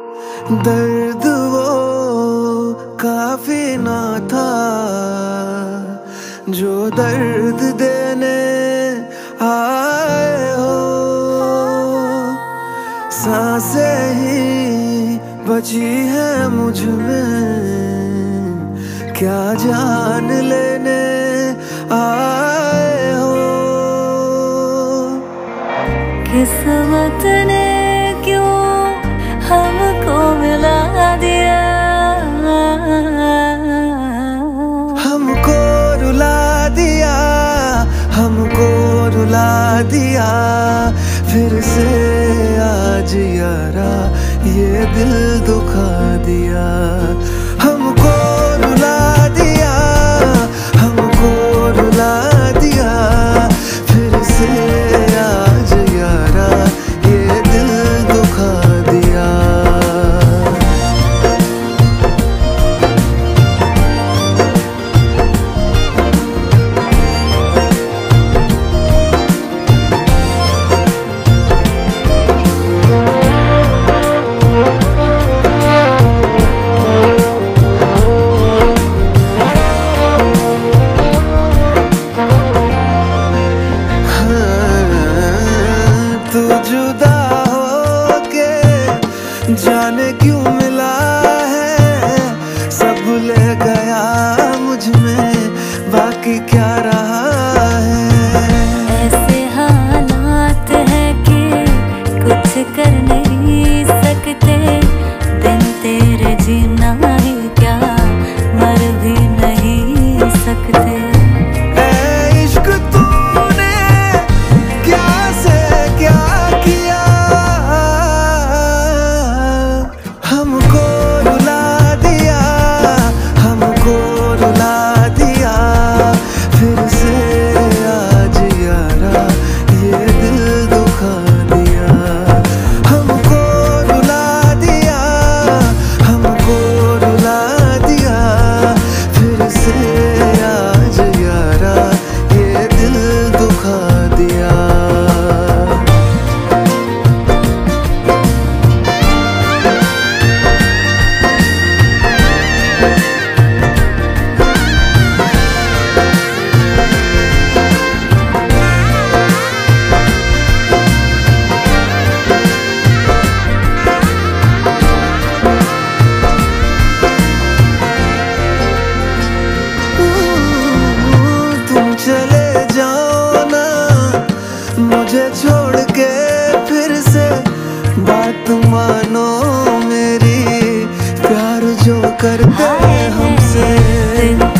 दर्द वो काफी ना था जो दर्द देने आए हो। सांसें ही बची है मुझ में, क्या जान लेने आए हो। किस्मत ने क्यों हमको मिला दिया, हमको रुला दिया, हमको रुला दिया। फिर से आज यारा ये दिल दुखा दिया। हमको रुला दिया, हमको रुला दिया। फिर से आज यारा ये दिल दुखा दिया। तू जुदा होके जाने क्यों मिला है, सब ले गया मुझ में बाकी क्या रहा है। ऐसे हालात हैं कि कुछ कर नहीं सकते, दिन तेरे जीना ही क्या मर भी नहीं सकते। हमको रुला दिया, हमको रुला दिया। फिर से आज यारा ये दिल दुखा दिया। हमको रुला दिया, हमको रुला दिया। फिर से आज यारा ये दिल दुखा दिया। चले जाओ ना मुझे छोड़ के, फिर से बात मानो मेरी, प्यार जो करते हैं हमसे।